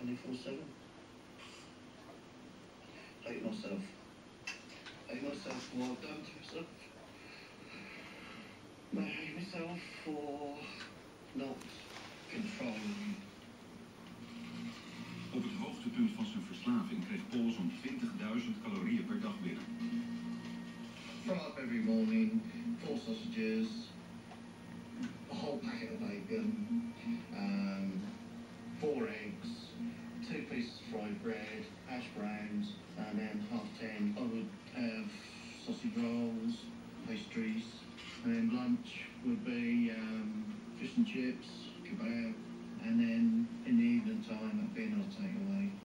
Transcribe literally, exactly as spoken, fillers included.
twenty-four seven. Hate myself. Hate myself for what I've done to myself. I hate myself for not controlling. Op het hoogtepunt van zijn verslaving kreeg Paul zo'n twintigduizend calorieën per dag binnen. Fry up every morning, four sausages, a whole packet of bacon, um, four eggs, two pieces of fried bread, hash browns, and then half ten I would have sausage rolls, pastries, and then lunch would be um, fish and chips, kebab, and then in the evening time, a bin I'd take away.